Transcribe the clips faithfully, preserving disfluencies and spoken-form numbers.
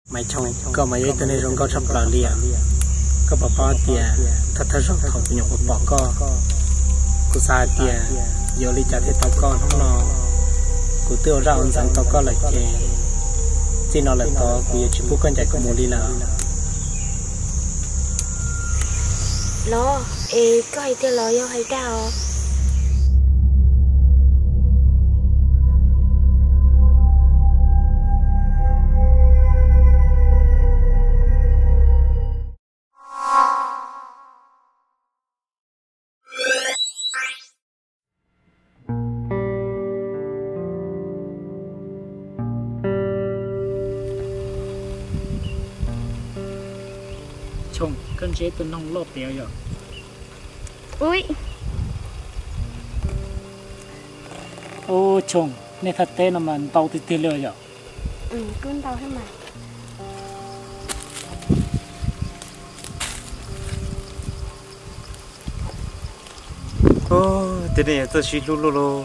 mày chồng có mày ấy tên này rong có trong bờ liền có bà ba tia thật thật rong thầu nhục bỏ co cô sai tia giờ đi trả thế tao con không nó cô tiêu ra ôn rằng tao có lại chè chỉ nó lại to cô chỉ bút con chạy của mua đi là lo ê có hay tiêu lo yêu hay sao chồng cân chế tôi nông lót téo rồi ui ô chồng này thật tên là mà tàu thì tiền lừa rồi ừ cún tàu hết mà ô thế này tôi xin lu lu lu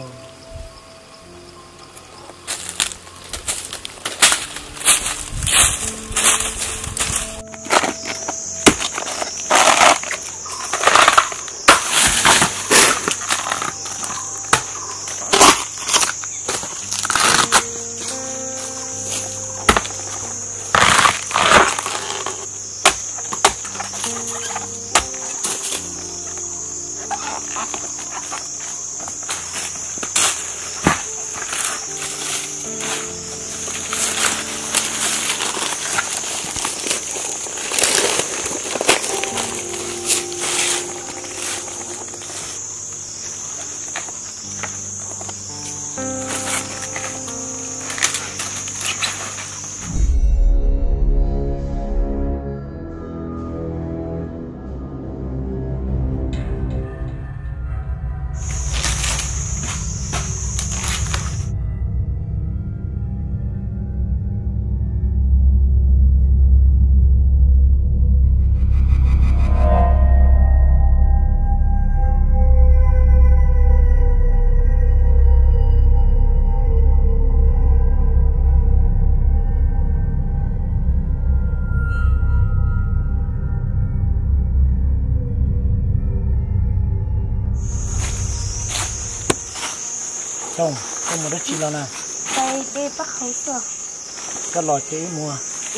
chồng có một đất chi lo nào đây đây bắt khẩu sữa có lò chế mua ừ.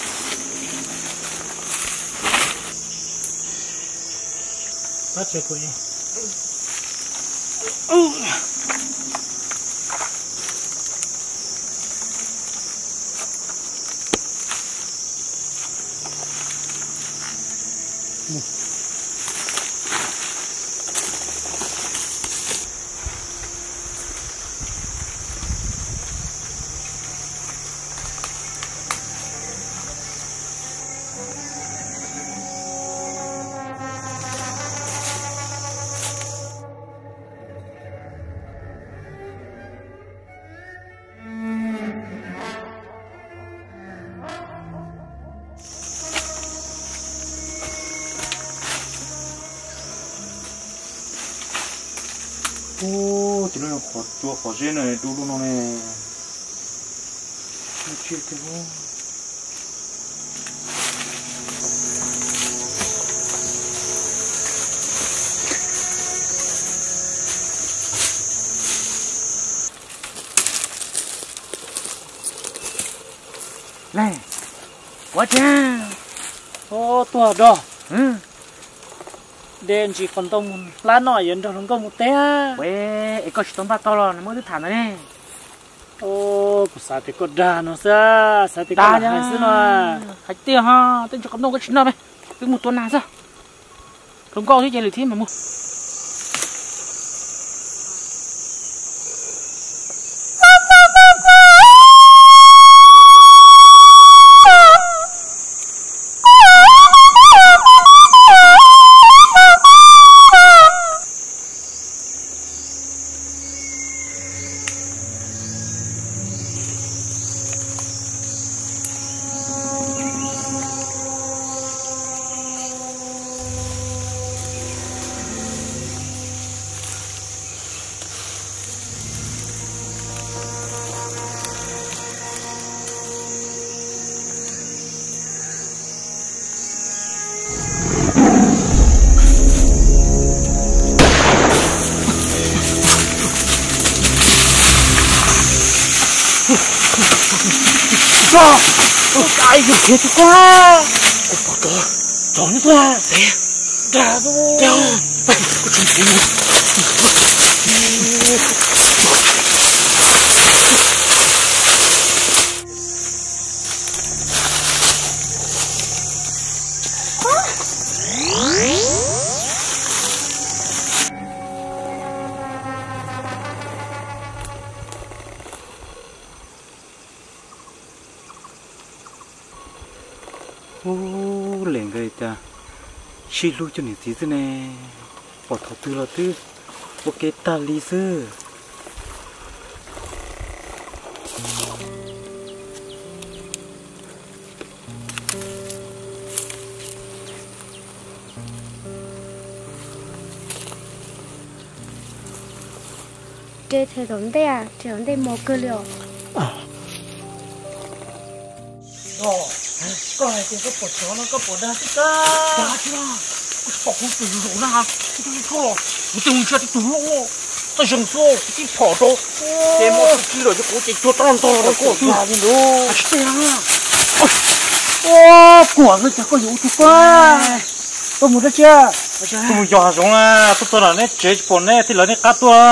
bắt chơi quỷ ừ. Ừ. Ừ. ô chỉ là khó chua khó dễ này đu luôn này chuyện cái vô này quá cha ô tua đó ừ đen chỉ còn tông lá nổi yên trong công một té quê có chỉ tông ba to rồi mới thứ thản này ô sao thì có đà nó sao sao thì có đà hay xí nó hãy tiêu ha tên cho công đông cái chuyện nào vậy cứ một tuần nào sao không có chứ chơi lười thêm mà mua sao ai dùng thế chứ quá có to to nữa thôi thế ra thôi đâu có chuyện gì ô liền người ta chỉ lưu cho những thứ thế này bỏ thầu tư là tư bỏ cái ta lý sư chơi thế giống đây à chơi giống đây một cơ liệu có ai thì có bỏ chó nó có bỏ đá chứ ta đá chứ nào bỏ không từ rồi nào cái gì thôi một từng chuyện từ lâu ta dừng số cái bỏ đó cái một cái rồi cái cái cho tròn to nó có ra gì đâu à chứ à ô của người ta có dụng chút quá tôi muốn đó chưa tôi dò xuống à tôi tôi là nét chế bỏ nét thì là nét cá tua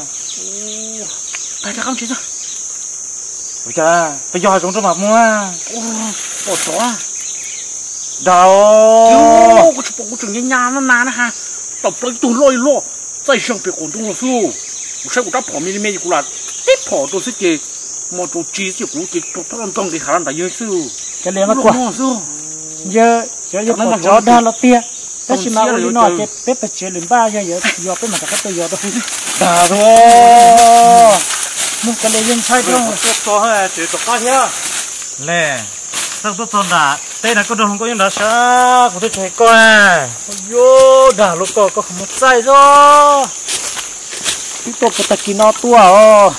tại sao không chế rồi bây giờ bây giờ xuống cho mà mua bỏ chó đâu yo cái chụp cái chừng như nhà nó nà nó ha tập lấy tụi lôi lo tại sao bị còn tung là su我说我这旁边的面就过来这跑都是给毛做鸡就估计做他们当的还能打优秀cái này nó quá giờ giờ giờ nó gió đa là tia thế chỉ mà đi nói cái bếp bếp chế lên ba giờ giờ giờ bếp mà các tôi giờ đâu đà rồi mua cái này dân sai đâu số to hết chỉ to cao nhá nè sao tôi thon đà đây là con đường có những đá xa của tôi chạy coi yo đà lúc có có một sai rồi cái tổ của ta kia nó tua à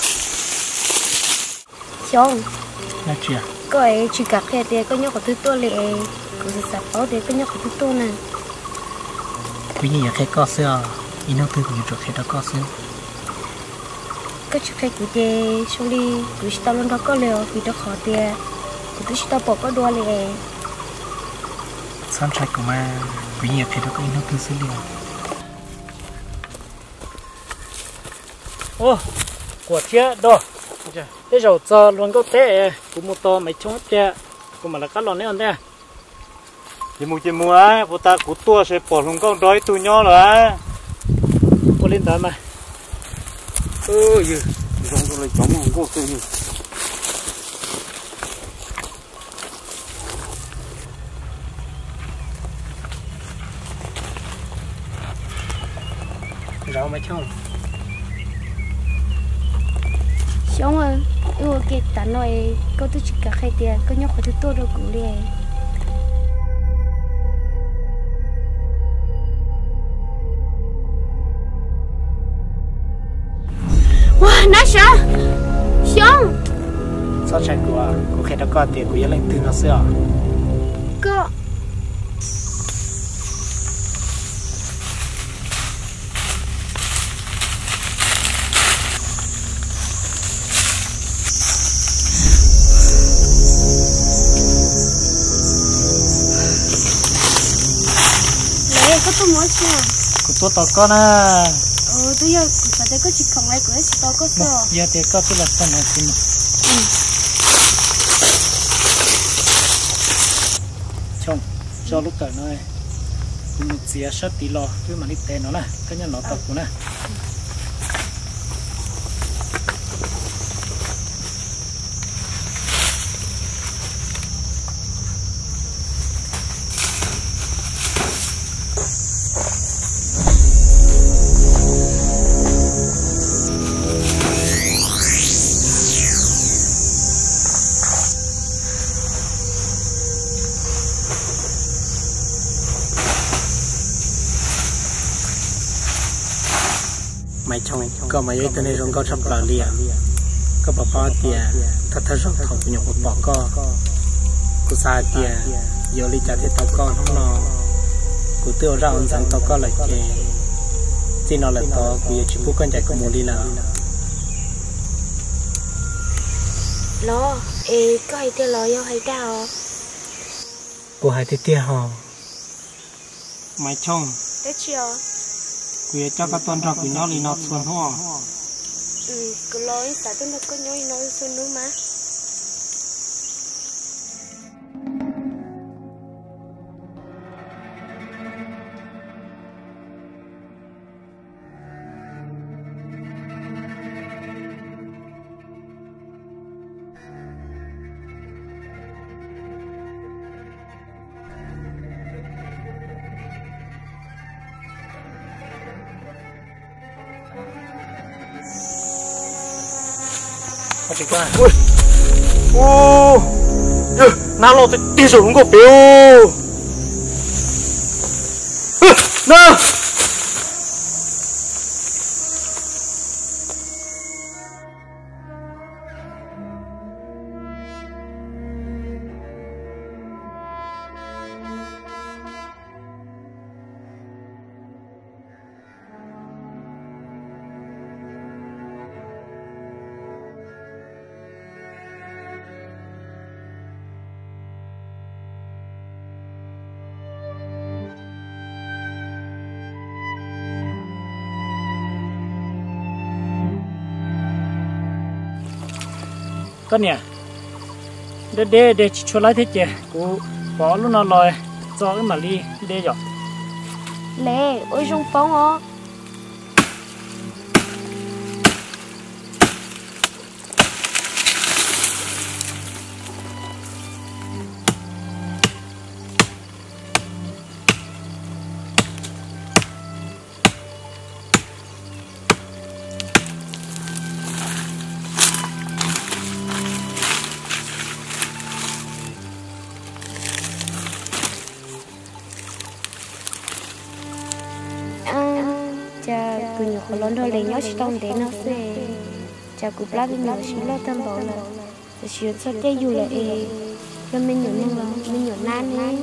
xong là gì à có ai chỉ gặp cái tiền có nhóc của tôi tua lệ có sự sắp bảo để có nhóc của tôi tua nè quý vị thấy có sao ino tôi cũng được thấy đó có sao cái chuyện cái của chị xong đi của chị tao luôn đó có liều vì đó khó tiền của tôi chị tao bỏ có đua lệ sáng trái của ma quý vị thấy đó có ino tôi xử lý ô của chia đó thế rồi giờ luôn có té của một to mấy chó chia của mà là cá lòn đấy anh đây chỉ mua chỉ mua á của ta của tua sẽ bỏ luôn con đói tụi nhỏ rồi á có lên tới mà ơ gì trong tôi lấy chó mà không có cái gì rau mấy chong xong rồi yêu cái tán nói có tôi chỉ cả khai tiền có nhóc của tôi tua đâu cũng đi wow nó sao xong sáng trái của của khi đó có tiền của gia đình từ nó xưa có có tôi muốn sao của tôi tao con à ờ tôi giờ phải thấy có chỉ không ai của chỉ tao có sao giờ thì có cái là sao này thì chồng cho lúc tới nơi cũng một xía sát tí lo cứ mà đi tên nó nè cái nhà nó tập của nè mấy chong có mấy cái này rong có sắp là liền có bảo bao tiền thật thật rất thầu của những bỏ co của xa tiền giờ đi trả thế tao con không nó của tiêu ra ông rằng tao có lại chè chỉ nó là tao của chỉ bố con chạy của mua đi là lo ê có hay tiền lo yêu hay đào cô hai tiết tia hò mày chồng đấy chưa quỳ cho các tuần ra quỳ nó đi nó xuân hoa ừ cứ lo ít sao tôi nó có nhói nó xuân nữa mà ui ô nào lo thì đi rồi không có biểu nào con nè để để để cho lại thế chứ cô bỏ luôn nó lòi cho cái mà đi để rồi lẽ ôi trong phong ó cha cứ nhiều khó lớn thôi lấy nhau chỉ tông để nó sẽ cha cứ plug in nhiều chỉ lo tâm bảo là để chuyển cho cái dù là e cho mình nhiều năng là mình nhiều nan ấy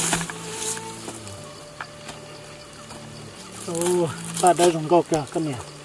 ô ba đây dùng gọc kìa con nè